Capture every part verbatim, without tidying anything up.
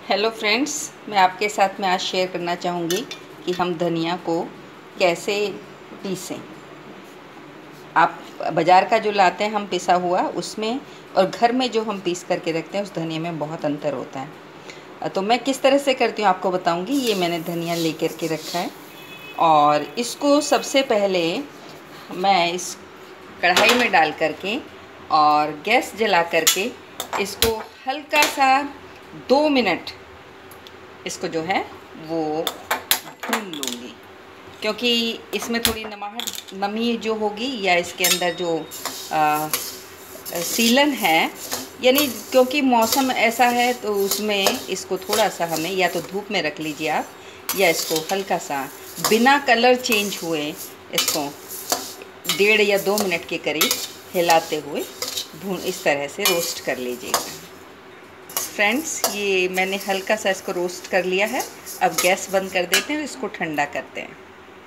Hello friends, मैं आपके साथ में आज शेयर करना चाहूँगी कि हम धनिया को कैसे पीसें। आप बाज़ार का जो लाते हैं हम पिसा हुआ, उसमें और घर में जो हम पीस करके रखते हैं उस धनिया में बहुत अंतर होता है। तो मैं किस तरह से करती हूँ आपको बताऊँगी। ये मैंने धनिया ले कर के रखा है और इसको सबसे पहले मैं इस कढ़ाई में डाल करके और गैस जला करके इसको हल्का सा दो मिनट इसको जो है वो भून लूँगी, क्योंकि इसमें थोड़ी नमाहट नमी जो होगी या इसके अंदर जो आ, सीलन है, यानी क्योंकि मौसम ऐसा है तो उसमें इसको थोड़ा सा हमें या तो धूप में रख लीजिए आप, या इसको हल्का सा बिना कलर चेंज हुए इसको डेढ़ या दो मिनट के करीब हिलाते हुए भून इस तरह से रोस्ट कर लीजिएगा। फ्रेंड्स, ये मैंने हल्का सा इसको रोस्ट कर लिया है। अब गैस बंद कर देते हैं और इसको ठंडा करते हैं।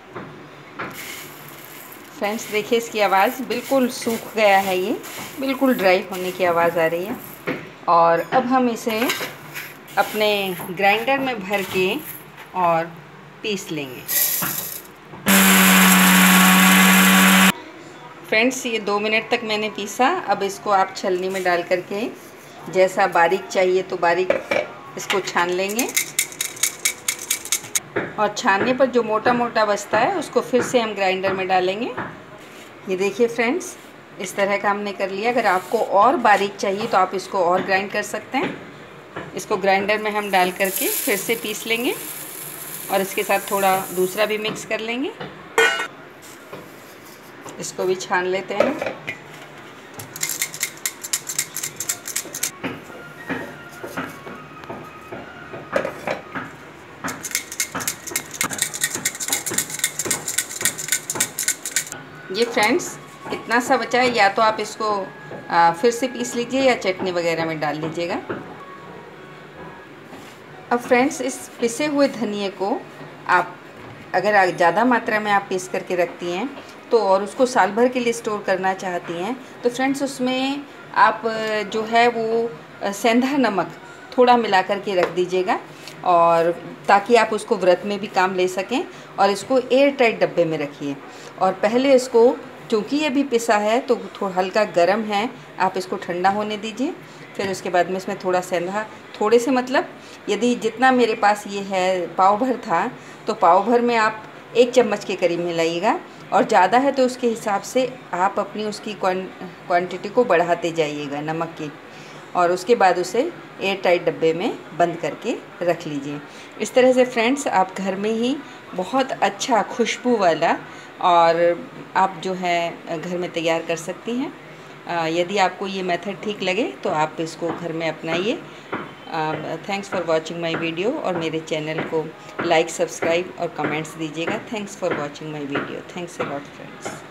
फ्रेंड्स देखिए, इसकी आवाज़ बिल्कुल सूख गया है, ये बिल्कुल ड्राई होने की आवाज़ आ रही है। और अब हम इसे अपने ग्राइंडर में भर के और पीस लेंगे। फ्रेंड्स, ये दो मिनट तक मैंने पीसा। अब इसको आप छलनी में डाल करके जैसा बारीक चाहिए तो बारीक इसको छान लेंगे, और छानने पर जो मोटा मोटा बचता है उसको फिर से हम ग्राइंडर में डालेंगे। ये देखिए फ्रेंड्स, इस तरह का हमने कर लिया। अगर आपको और बारीक चाहिए तो आप इसको और ग्राइंड कर सकते हैं। इसको ग्राइंडर में हम डाल करके फिर से पीस लेंगे और इसके साथ थोड़ा दूसरा भी मिक्स कर लेंगे। इसको भी छान लेते हैं। ये फ्रेंड्स इतना सा बचा है, या तो आप इसको आ, फिर से पीस लीजिए या चटनी वगैरह में डाल लीजिएगा। अब फ्रेंड्स, इस पिसे हुए धनिए को आप अगर ज़्यादा मात्रा में आप पीस करके रखती हैं तो और उसको साल भर के लिए स्टोर करना चाहती हैं तो फ्रेंड्स उसमें आप जो है वो सेंधा नमक थोड़ा मिला करके रख दीजिएगा, और ताकि आप उसको व्रत में भी काम ले सकें। और इसको एयर टाइट डब्बे में रखिए। और पहले इसको, क्योंकि ये भी पिसा है तो थोड़ा हल्का गर्म है, आप इसको ठंडा होने दीजिए। फिर उसके बाद में इसमें थोड़ा सेंधा, थोड़े से मतलब यदि जितना मेरे पास ये है पाव भर था तो पाव भर में आप एक चम्मच के करीब मिलाइएगा, और ज़्यादा है तो उसके हिसाब से आप अपनी उसकी क्वांटिटी को बढ़ाते जाइएगा नमक की। और उसके बाद उसे एयर टाइट डब्बे में बंद करके रख लीजिए। इस तरह से फ्रेंड्स आप घर में ही बहुत अच्छा खुशबू वाला और आप जो है घर में तैयार कर सकती हैं। यदि आपको ये मेथड ठीक लगे तो आप इसको घर में अपनाइए। Thanks for watching my video, और मेरे चैनल को लाइक, सब्सक्राइब और कमेंट्स दीजिएगा। Thanks for watching my video. Thanks a lot friends.